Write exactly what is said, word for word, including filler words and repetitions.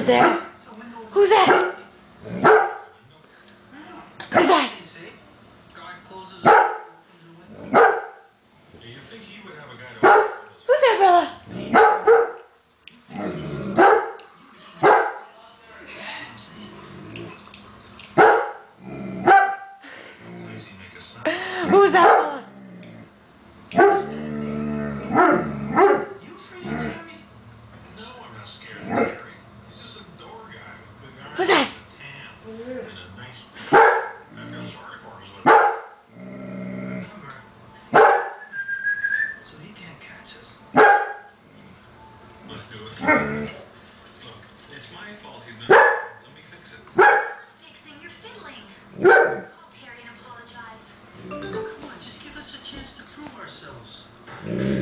there? Who's that? Who's that? Who's there, Bella? Who's that, Bella? Who's that? So he can't catch us. Let's do it. Look, it's my fault he's not. Let me fix it. Fixing your fiddling. Call Terry and apologize. Come on, just give us a chance to prove ourselves.